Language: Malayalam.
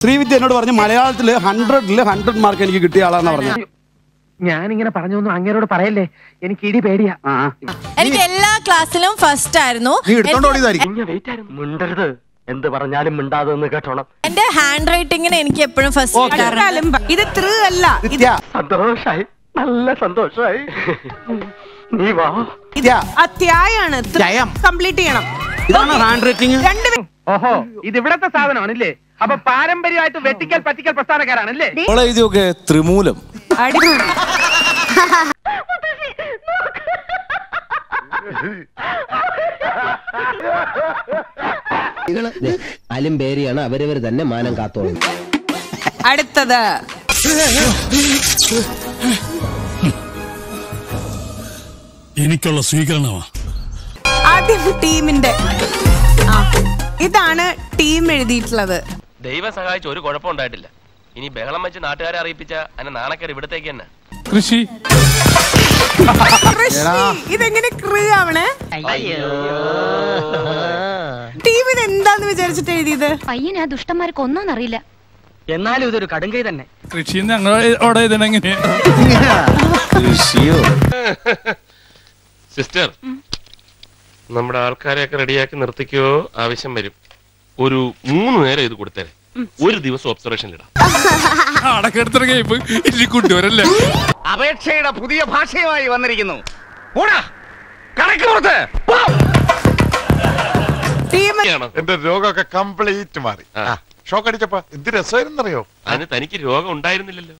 ശ്രീവിദ്യ എന്നോട് പറഞ്ഞു മലയാളത്തില് 100 മാർക്ക് എനിക്ക് കിട്ടിയ ആളാന്ന് പറഞ്ഞു. ഞാനിങ്ങനെ പറഞ്ഞൊന്നും അങ്ങേരോട് പറയല്ലേ, എനിക്ക് ഇടി പേടിയാ. എനിക്ക് എല്ലാ ക്ലാസ്സിലും ഫസ്റ്റ് ആയിരുന്നു. മിണ്ടരുത്, എന്ത് പറഞ്ഞാലും മിണ്ടാതെന്ന് കേട്ടോണം. എന്റെ ഹാൻഡ് റൈറ്റിങ്ങിന് എനിക്ക് എപ്പോഴും ഫസ്റ്റ്. ഇത് ത്രീ അല്ല, സന്തോഷായി, നല്ല സന്തോഷായി. നീ വാ. അത്യായാണ് കംപ്ലീറ്റ് ചെയ്യണം. ഇതാണ് ഹാൻഡ് റൈറ്റിംഗ്. ഓഹോ, ഇത് ഇവിടത്തെ സാധനമാണല്ലേ? അപ്പൊ പാരമ്പര്യമായിട്ട് വെട്ടിക്കൽ പറ്റിക്കൽ പ്രസ്ഥാനക്കാരാണല്ലേ? എഴുതിയൊക്കെ ത്രിമൂലം. അലിമ്പേരിയാണ്, അവരവർ തന്നെ മാനം കാത്തോളും. അടുത്തത് എനിക്കുള്ള സ്വീകരണമാ. ആദ്യം ടീമിന്റെ ഇതാണ് ടീം എഴുതിയിട്ടുള്ളത്. ദൈവം സഹായിച്ച ഒരു കുഴപ്പം ഉണ്ടായിട്ടില്ല. ഇനി ബഹളം വെച്ച് നാട്ടുകാരെ അറിയിപ്പിച്ച അതിനെ നാണക്കേട് ഇവിടത്തേക്ക് തന്നെ. കൃഷി ഇതെങ്ങനെ ക്രീ ആവണേ? ടീം ഇത് എന്താന്ന് വിചാരിച്ചിട്ട് എഴുതിയത്? പയ്യനെ ആ ദുഷ്ടന്മാർക്ക് ഒന്നും അറിയില്ല. എന്നാലും ഇതൊരു കടുങ്കൈ തന്നെ. കൃഷി ഞങ്ങളോടെ ഇതിനെങ്ങനെ? സിസ്റ്റർ, നമ്മുടെ ആൾക്കാരെയൊക്കെ റെഡിയാക്കി നിർത്തിക്കോ, ആവശ്യം വരും. ഒരു 3 നേരം ഇത് കൊടുത്തേരെ, ഒരു ദിവസം ഒബ്സർവേഷനിലിടാം. കൊണ്ടുവരല്ലേ? അപേക്ഷയുടെ പുതിയ ഭാഷയുമായി വന്നിരിക്കുന്നു. എന്റെ രോഗമൊക്കെ കംപ്ലീറ്റ് മാറി. ഷോക്ക് അടിച്ചപ്പോ എന്ത് രസമായിരുന്നറിയോ? അതിന് തനിക്ക് രോഗം ഉണ്ടായിരുന്നില്ലല്ലോ.